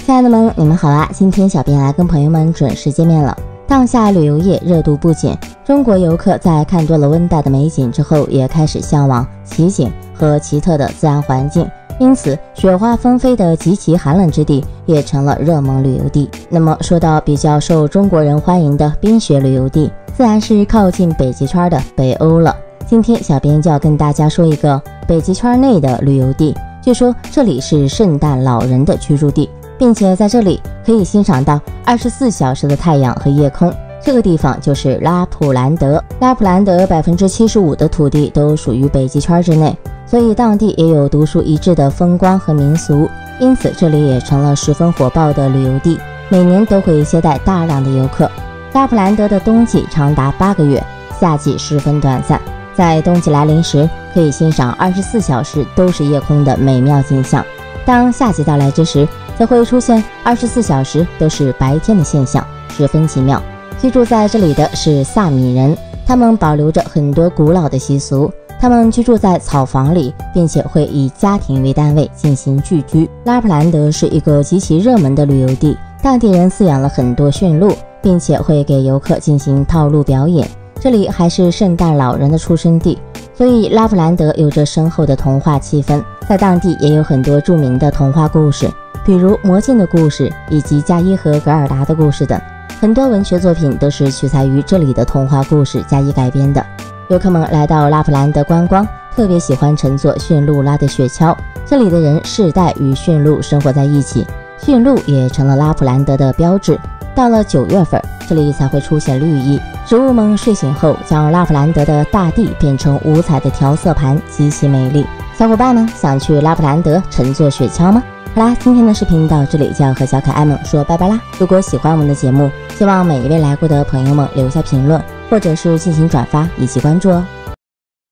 亲爱的们，你们好啊！今天小编来跟朋友们准时见面了。当下旅游业热度不减，中国游客在看多了温带的美景之后，也开始向往奇景和奇特的自然环境，因此雪花纷飞的极其寒冷之地也成了热门旅游地。那么说到比较受中国人欢迎的冰雪旅游地，自然是靠近北极圈的北欧了。今天小编就要跟大家说一个北极圈内的旅游地，据说这里是圣诞老人的居住地，并且在这里可以欣赏到24小时的太阳和夜空。这个地方就是拉普兰德。拉普兰德75%的土地都属于北极圈之内，所以当地也有独树一帜的风光和民俗，因此这里也成了十分火爆的旅游地，每年都会接待大量的游客。拉普兰德的冬季长达8个月，夏季十分短暂。在冬季来临时，可以欣赏24小时都是夜空的美妙景象。当夏季到来之时，则会出现24小时都是白天的现象，十分奇妙。居住在这里的是萨米人，他们保留着很多古老的习俗。他们居住在草房里，并且会以家庭为单位进行聚居。拉普兰德是一个极其热门的旅游地，当地人饲养了很多驯鹿，并且会给游客进行套路表演。这里还是圣诞老人的出生地，所以拉普兰德有着深厚的童话气氛。在当地也有很多著名的童话故事，比如魔镜的故事以及加伊和格尔达的故事等。很多文学作品都是取材于这里的童话故事加以改编的。游客们来到拉普兰德观光，特别喜欢乘坐驯鹿拉的雪橇，这里的人世代与驯鹿生活在一起，驯鹿也成了拉普兰德的标志。到了9月份，这里才会出现绿意，植物们睡醒后将拉普兰德的大地变成五彩的调色盘，极其美丽。小伙伴们想去拉普兰德乘坐雪橇吗？好啦，今天的视频到这里就要和小可爱们说拜拜啦！如果喜欢我们的节目，希望每一位来过的朋友们留下评论，或者是进行转发以及关注哦。